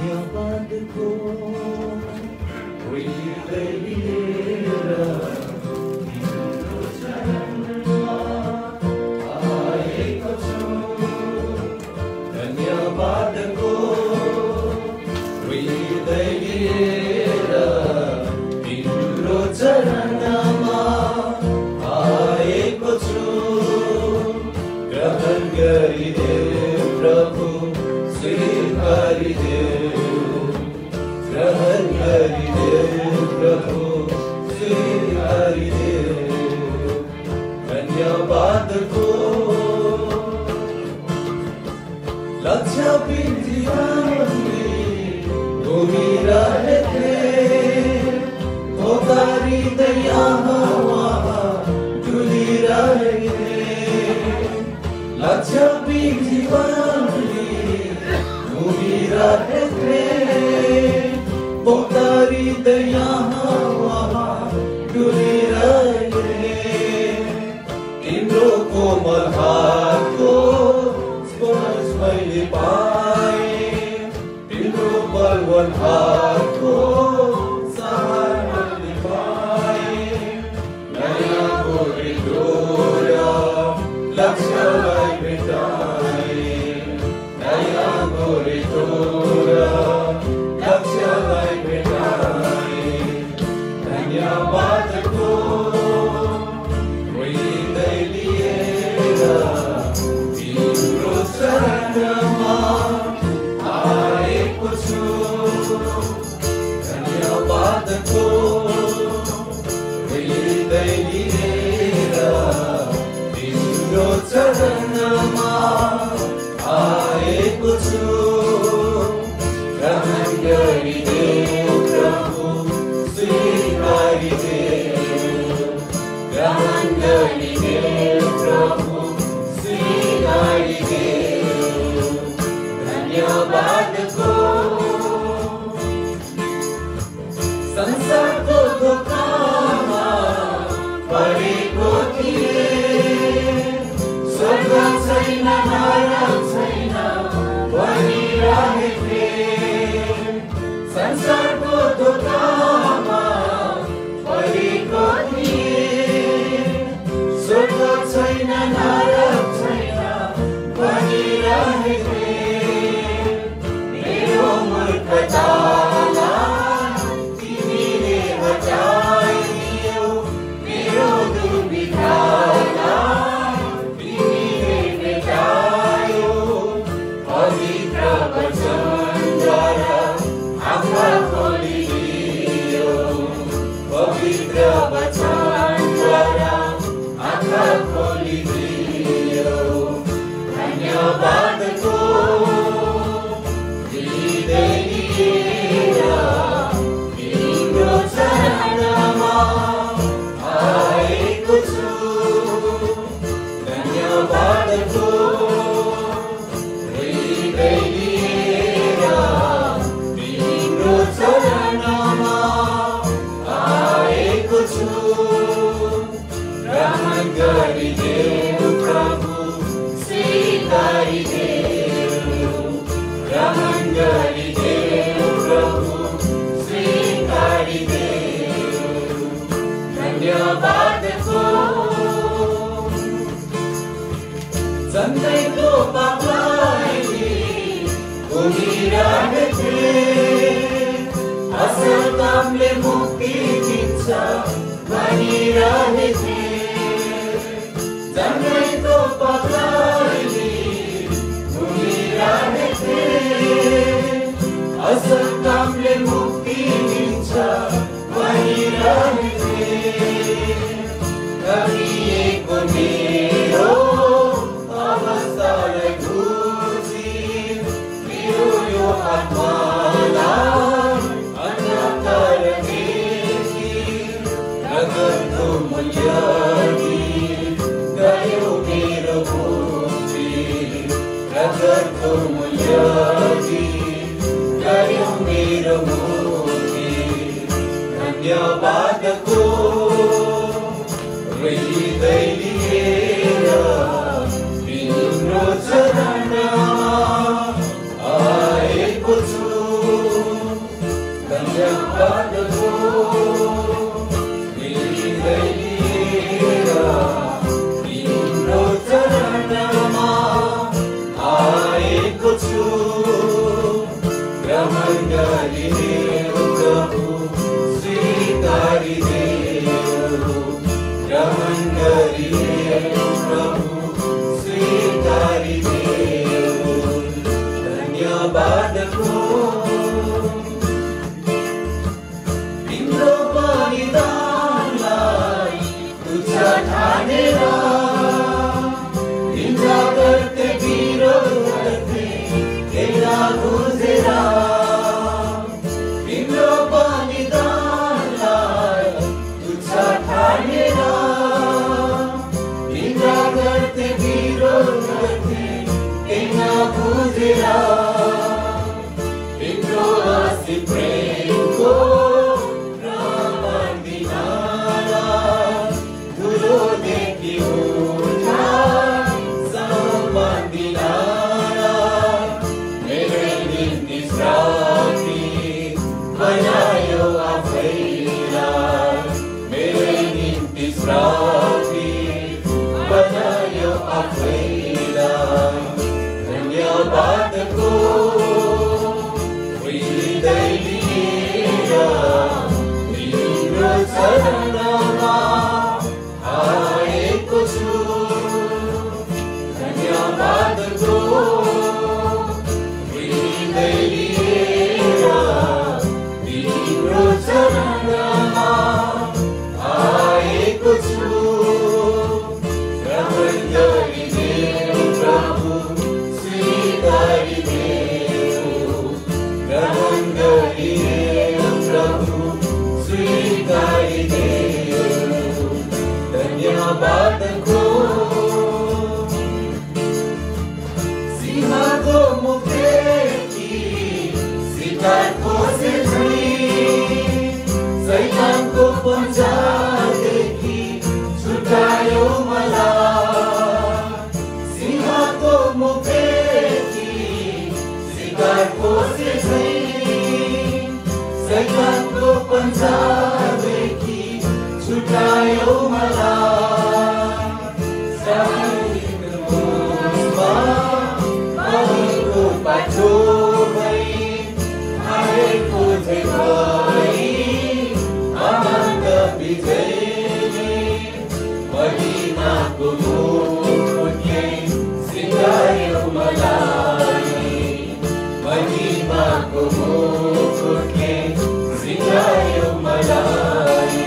धन्यवादको हृदय लिएर तिम्रो चरणमा आएको छु। धन्यवादको हृदय लिएर तिम्रो चरणमा आएको छु। ग्रहण गरिदेऊ प्रभु, स्वीकारिदेऊ। ग्रहण गरिदेऊ प्रभु, स्वीकारिदेऊ। धन्यवादको लक्ष्य जीवनले घुमिरहेथे, पोकारिँदै यहाँ डुलिरहेथे। लक्ष्य जीवनले घुमिरहेथे, पोकारिँदै यहाँ डुलिरहेथे। तिम्रो कोमल हातको स्पर्श मैले पाएँ, तिम्रो बलवान हातको सहारा मैले पाएँ। नयाँ गोरेटो र लक्ष्यलाई भेटाएँ, नयाँ गोरेटो र लक्ष्यलाई भेटाएँ। धन्यवादको हृदय लिएर तिम्रो चरणमा आएको छु। धन्यवादको हृदय लिएर तिम्रो चरणमा आएको छु। ग्रहण गरिदेऊ प्रभु, स्वीकारिदेऊ। ग्रहण गरिदेऊ प्रभु, स्वीकारिदेऊ। धन्यवादको संसारको धोकामा परेको थिएँ, स्वर्ग छैन नरक छैन भनिरहेथे। संसारको धोकामा परेको थिएँ, स्वर्ग छैन नरक छैन भनिरहेथे। मेरो मूर्खतालाई तिमीले हटाइदियौ, मेरो दुर्विधालाई तिमीले मेटायौ। पवित्र वचनद्वारा आँखा खोलिदियौ, पवित्र वचनद्वारा आँखा खोलिदियौ। धन्यवादको हृदय लिएर तिम्रो चरणमा आएको छु। धन्यवादको हृदय लिएर तिम्रो चरणमा आएको छु। ग्रहण गरिदेऊ प्रभु, स्वीकारिदेऊ। ग्रहण गरिदेऊ प्रभु, स्वीकारिदेऊ। धन्यवादको जन्मैको पापलाई घुमिरहेथे, असल कामले मुक्ति दिन्छ भनिरहेथे। जन्मैको पापलाई घुमिरहेथे, असल कामले मुक्ति दिन्छ भनिरहेथे। गरिएको मेरो अवस्थालाई बुझी मेरो यो आत्मालाई अन्धकारदेखि नगरको मूल्य गयो मेरो मुक्ति। नगरको मूल्य गयो मेरो मुक्ति। धन्यवादको हृदय लिएर तिम्रो चरणमा आएको छु। गरिदेऊ प्रभु स्वीकारिदेऊ ग्रहण गरिदेऊ प्रभु स्वीकारिदेऊ धन्यवादको तिम्रो बलिदानलाई तुच्छ ठानेर निन्दा गर्थे विरोध गर्थे तेरा बुझेर तिम्रो बलिदानलाई तुच्छ ठानेर निन्दा गर्थे विरोध गर्थे तेरा बुझेर तिम्रो असीम प्रेमको धन्यवादको हृदय लिएर तिम्रो चरणमा आएको छु धन्यवादको हृदय लिएर तिम्रो चरणमा आएको छु ग्रहण गरिदेऊ प्रभु स्वीकारिदेऊ ग्रहण गरिदेऊ प्रभु स्वीकारिदेऊ धन्यवादको सिंहको मुखदेखि शिकारको सेझै शैतानको पञ्जादेखि छुटायो मलाई सिंहको मुखदेखि शिकारको सेझै शैतानको पञ्जादेखि छुटायो मलाई साइमा भएको बाटो भई आएको झै भई अनन्त विजयले महिमाको मुकुटले सिंगार्यो मलाई महिमाको मुकुटले सिंगार्यो मलाई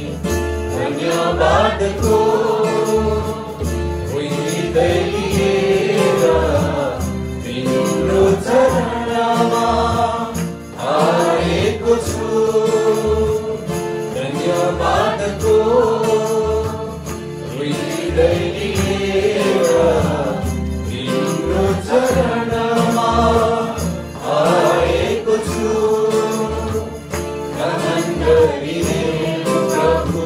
धन्यवादको हृदय लिएर तिम्रो चरणमा आएको छु धन्यवादको हृदय लिएर तिम्रो चरणमा आएको छु ग्रहण गरिदेऊ प्रभु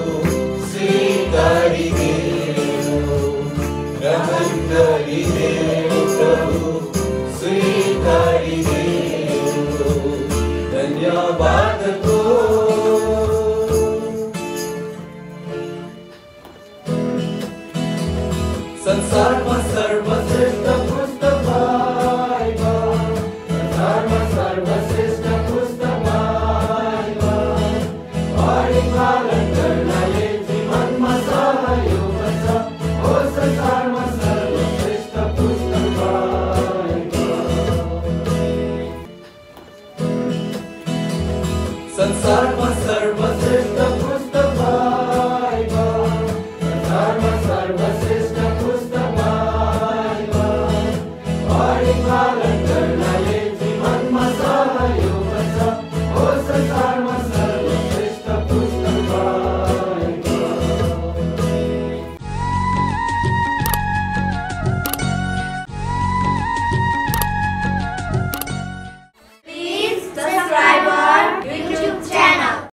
स्वीकारिदेऊ ग्रहण गरिदेऊ प्रभु स्वीकारिदेऊ धन्यवादको संसारमा सर्वश्रेष्ठ पुस्तक बाइबल संसारमा सर्वश्रेष्ठ पुस्तक बाइबल पढी पालन गर्नाले जीवनमा सहयोग छ हो संसारमा सर्वश्रेष्ठ पुस्तक बाइबल संसारमा